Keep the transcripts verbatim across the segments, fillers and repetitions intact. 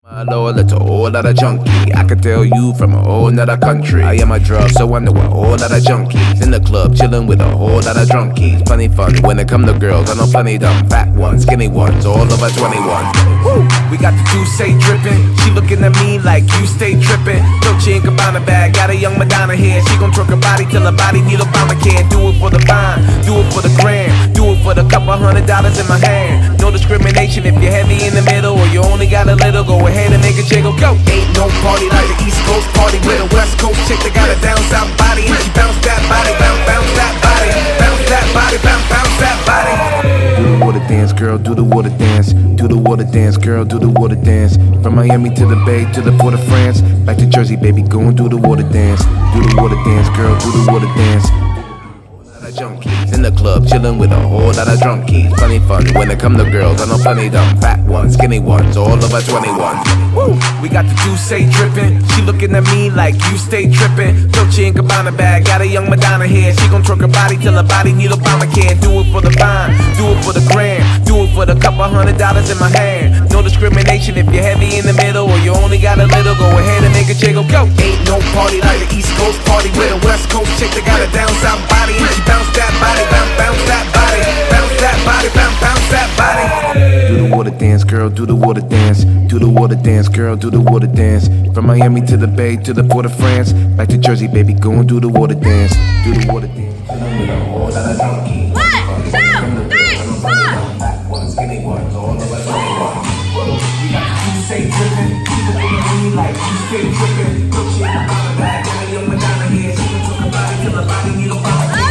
My lord, that's a whole lot of junkie. I can tell you from a whole nother country. I am a drug, so I know a whole lot of junkies. In the club, chilling with a whole lot of drunkies. Plenty fun when it come to girls. I know plenty dumb, fat ones, skinny ones, all over twenty-one. Woo! We got the juice, say dripping. She looking at me like you stay tripping. Dolce and Gabbana bag, got a young Madonna here. She gon' twerk her body till her body need Obamacare. Do it for the vine, do it for the gram, do it for the couple hundred dollars in my hand. No discrimination if you're heavy in the middle or you only got a little. Go ahead and make a jiggle, go. Ain't no party like the East Coast party with a West Coast chick that got a down south body, and she bounce that body, bounce, bounce that body, bounce that body, bounce, bounce that body. Do the water dance, girl, do the water dance. Do the water dance, girl, do the water dance. From Miami to the Bay to the Port of France, back to Jersey, baby, go and do the water dance. Do the water dance, girl, do the water dance. Junkies in the club, chilling with a whole lot of drunkies. Plenty fun when it come to girls. I know plenty dumb, fat ones, skinny ones, all over twenty-one. Woo! We got the juice, say dripping. She looking at me like you stay tripping. Dolce and Gabbana bag, got a young Madonna here. She gon' twerk her body till her body need Obamacare. Do it for the vine, do it for the gram, do it for the couple hundred dollars in my hand. No discrimination if you're heavy in the middle or you only got a little. Go ahead and make a jiggle, go. Ain't no party like the East Coast party with a West Coast chick that got a down south body, and she bounce that body, bounce, bounce that body, bounce that body, bounce, bounce that body. Do the water dance, girl, do the water dance. Do the water dance, girl, do the water dance. From Miami to the Bay to the Port of France, back to Jersey, baby, go and do the water dance. Do the water dance. One, two, three, four. Fat ones, skinny ones, all over twenty-one. We got you say drippin', people looking at me like you stay trippin'. Dolce and Gabbana bag, got a young Madonna here. She can talk her body till her body need Obamacare.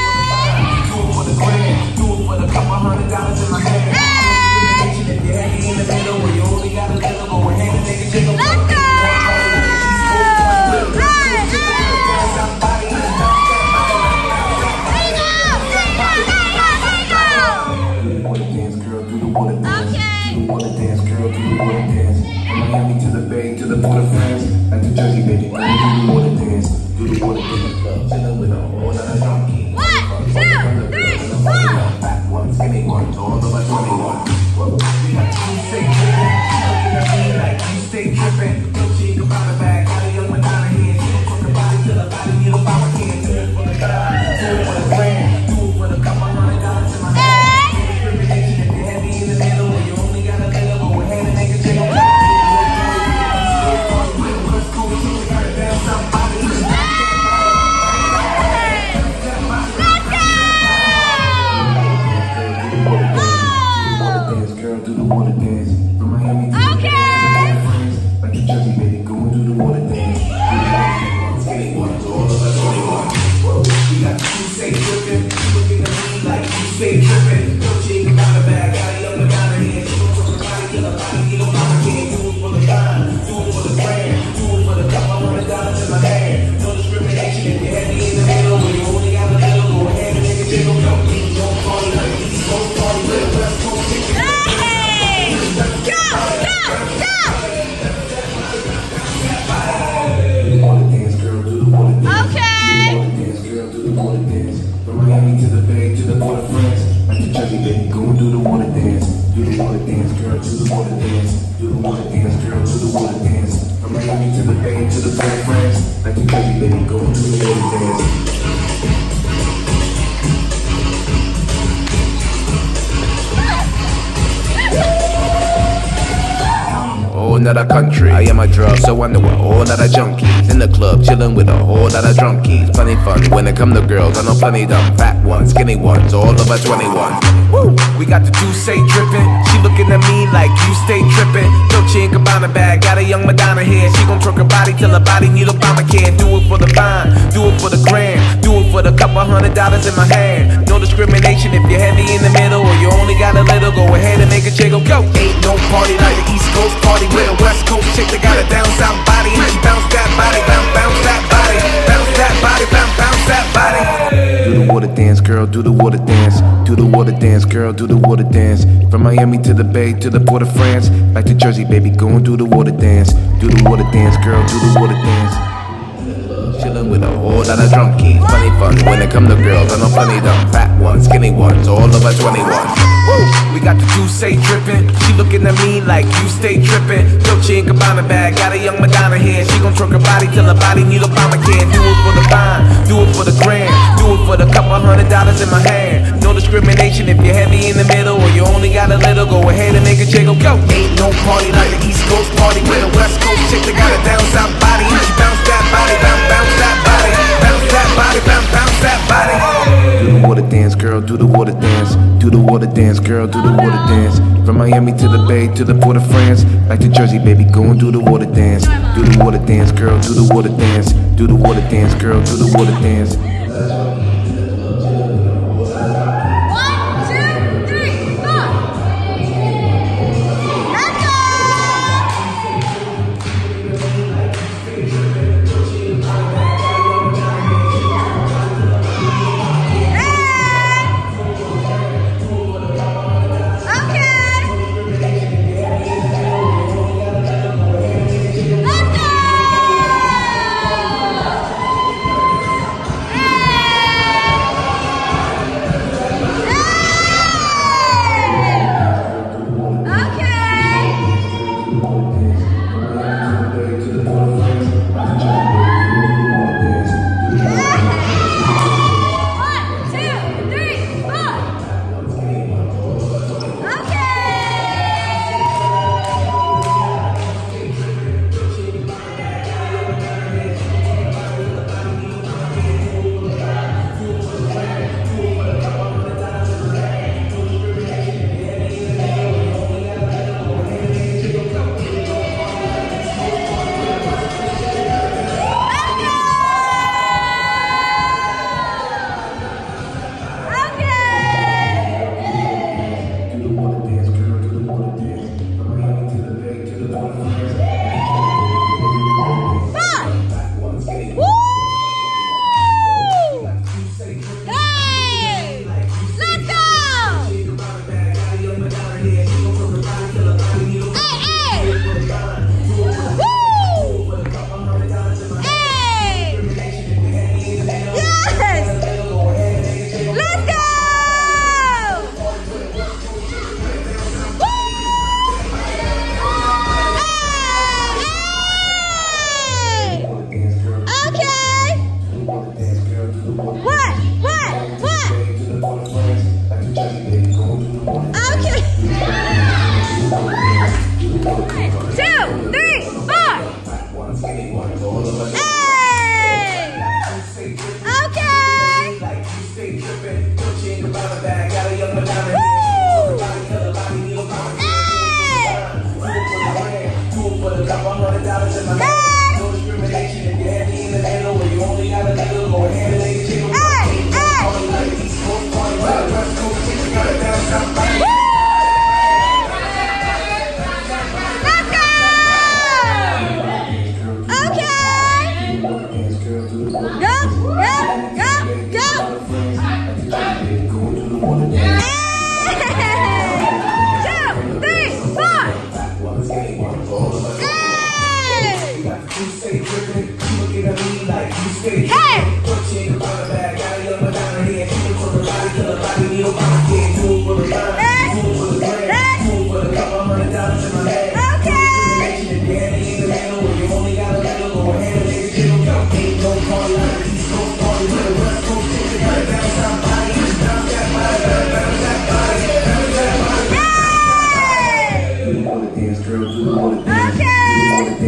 Do it for the couple hundred dollars in my hand. Hey! If you're heavy in the middle or you only got a little, go ahead and make a jiggle. Let's go! Do the water dance, girl, do the water dance. Do the water dance, girl, do the water dance. From Miami to the Bay to the Port of France, back to Jersey, baby, girl, do the water dance. Do the water dance, girl, chillin' with a whole lot of junkies. Two, three, four. Fat ones, skinny ones, all over twenty-one. We got you stay trippin', looking at me like you stay trippin'. Dolce and Gabbana bag, got a young Madonna here. She gon' twerk her body till her body need Obamacare. Do it for the guy, do it for the brand, do it for the couple hundred dollars in my hand. No discrimination if you're heavy in the middle or you only got a little. Go ahead and make a jiggle. West Coast chick got a down south body. Do the water dance. From Miami to the Bay, back to Jersey, baby, go and do the water dance. Do the water dance, skinny ones, all over twenty-one. We got you stay trippin', you looking at me like you stay trippin'. Dolce and Gabbana bag, got a young Madonna here. She gon' twerk her body till her body need Obamacare. Do it for the vine, do it for the gram, do it for the couple hundred dollars in my hand. No discrimination if you're heavy in the middle or you only got a little. Go ahead and make a jiggle. Ain't no party like the East Coast party with a West Coast chick. Miami to the Bay to the Port of France, back to Jersey, baby, go and do the water dance. Do the water dance, girl, do the water dance. Do the water dance, girl, do the water dance. From Miami to the Bay to the Port of France, back to Jersey, baby, go and do the water dance. Another country. I am a drug, so I know a whole lot of junkies. In the club, chilling with a whole lot of drunkies. Plenty fun when it come to girls. I know plenty dumb, fat ones, skinny ones, all over twenty-one. Woo! We got the juice, say drippin'. She looking at me like you stay trippin'. Dolce and Gabbana bag, got a young Madonna here. She gon' twerk her body till her body need Obamacare. Do it for the vine, do it for the gram, do it for the couple hundred dollars in my hand. No discrimination if you're heavy in the middle or you only got a little. Go ahead and make a jiggle, go. Ain't no party like the East Coast party with a West Coast chick that got a down south body, and she bounce that body, bounce, bounce that body, bounce that body, bounce, bounce that body. Do the water dance, girl, do the water dance. Do the water dance, girl, do the water dance. From Miami to the Bay to the Port of France, back to Jersey, baby, go and do the water dance. Do the water dance, girl, do the water dance. Chillin' with a whole lot of drunkies. Plenty fun when it come to girls. I know plenty dumb, fat ones, skinny ones, all over twenty-one. We got the juice drippin'. She looking at me like you stay trippin'. Dolce and Gabbana bag, got a young Madonna here. She gon' twerk her body till her body need Obamacare. Do it for the vine, do it for the grand, do it for the couple hundred dollars in my hand. No discrimination if you're heavy in the middle or you only got a little. Go ahead and make a jiggle, go. Ain't no party like the East Coast party with a West Coast chick that got a down south body. And she bounce that body, bounce, bounce that body, bounce that body, bounce, bounce that body. Do the water dance, girl, do the water dance. Do the water dance, girl, do the water dance. From Miami to the Bay to the Port of France, back to Jersey, baby, go and do the water dance. Do the water dance, girl, do the water dance. Do the water dance, girl, do the water dance.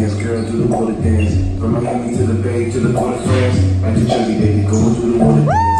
From Miami to the Bay to the Port of France, back to Jersey, baby, go and do the water dance.